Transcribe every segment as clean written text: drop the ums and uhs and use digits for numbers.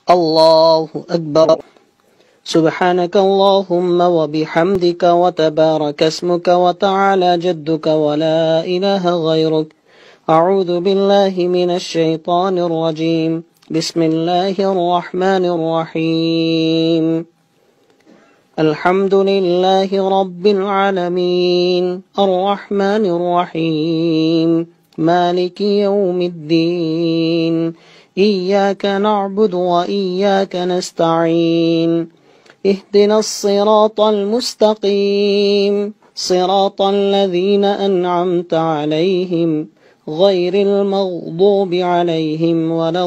الله أكبر. سبحانك اللهم وبحمدك وتبارك اسمك وتعالى جدك ولا إله غيرك. أعوذ بالله من الشيطان الرجيم. بسم الله الرحمن الرحيم. الحمد لله رب العالمين الرحمن الرحيم مالك يوم الدين. إياك نعبد وإياك نستعين. اهدنا الصراط المستقيم صراط الذين أنعمت عليهم غير المغضوب عليهم ولا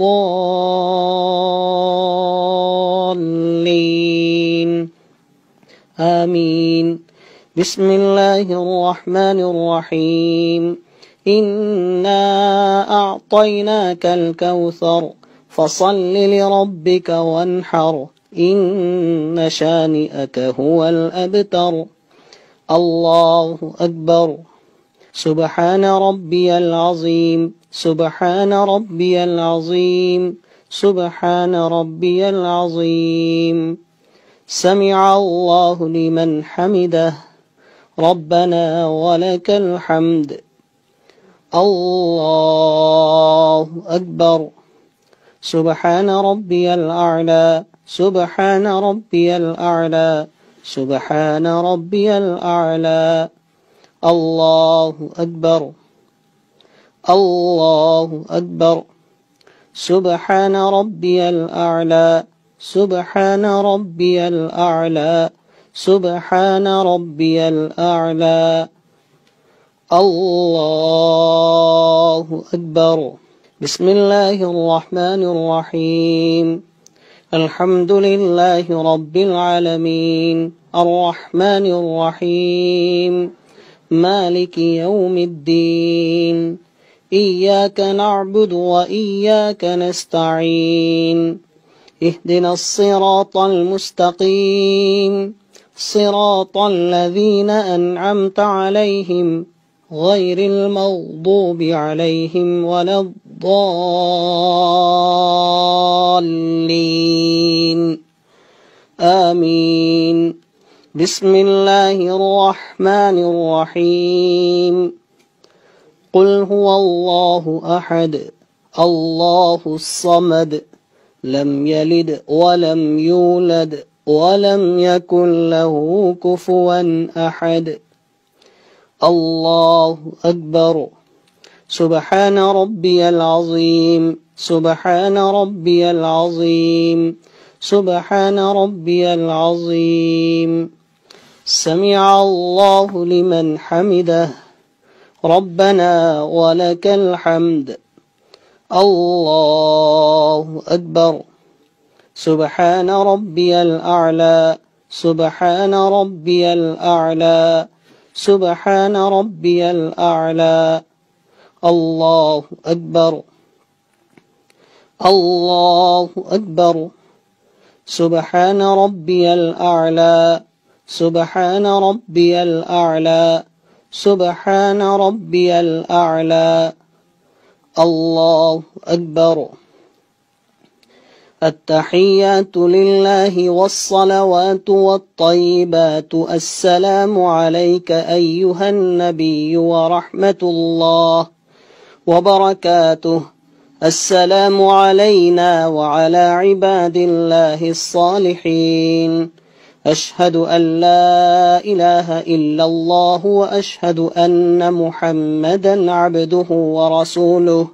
الضالين آمين. بسم الله الرحمن الرحيم. إنا أعطيناك الكوثر فصل لربك وانحر إن شانئك هو الأبتر. الله أكبر. سبحان ربي العظيم سبحان ربي العظيم سبحان ربي العظيم. سمع الله لمن حمده ربنا ولك الحمد. الله أكبر. سبحان ربي الأعلى سبحان ربي الأعلى سبحان ربي الأعلى. الله أكبر. الله أكبر. سبحان ربي الأعلى سبحان ربي الأعلى سبحان ربي الأعلى. الله أكبر. بسم الله الرحمن الرحيم. الحمد لله رب العالمين الرحمن الرحيم مالك يوم الدين. إياك نعبد وإياك نستعين. اهدنا الصراط المستقيم صراط الذين أنعمت عليهم غير المغضوب عليهم ولا الضالين آمين. بسم الله الرحمن الرحيم. قل هو الله أحد الله الصمد لم يلد ولم يولد ولم يكن له كفوا أحد. الله أكبر. سبحان ربي العظيم سبحان ربي العظيم سبحان ربي العظيم. سمع الله لمن حمده ربنا ولك الحمد. الله أكبر. سبحان ربي الأعلى سبحان ربي الأعلى سبحان ربي الأعلى. الله أكبر. الله أكبر. سبحان ربي الأعلى سبحان ربي الأعلى سبحان ربي الأعلى. الله أكبر. التحيات لله والصلوات والطيبات. السلام عليك أيها النبي ورحمة الله وبركاته. السلام علينا وعلى عباد الله الصالحين. أشهد أن لا إله إلا الله وأشهد أن محمدا عبده ورسوله.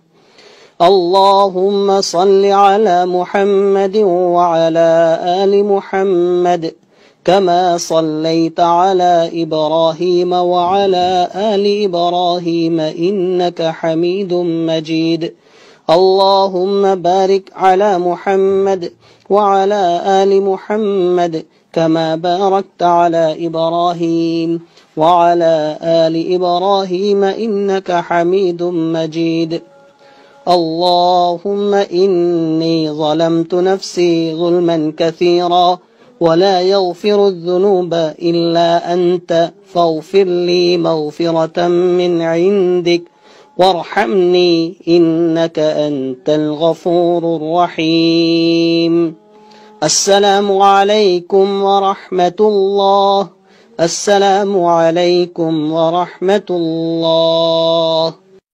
اللهم صل على محمد وعلى آل محمد كما صليت على إبراهيم وعلى آل إبراهيم إنك حميد مجيد. اللهم بارك على محمد وعلى آل محمد كما باركت على إبراهيم وعلى آل إبراهيم إنك حميد مجيد. اللهم إني ظلمت نفسي ظلما كثيرا ولا يغفر الذنوب إلا أنت فاغفر لي مغفرة من عندك وارحمني إنك أنت الغفور الرحيم. السلام عليكم ورحمة الله. السلام عليكم ورحمة الله.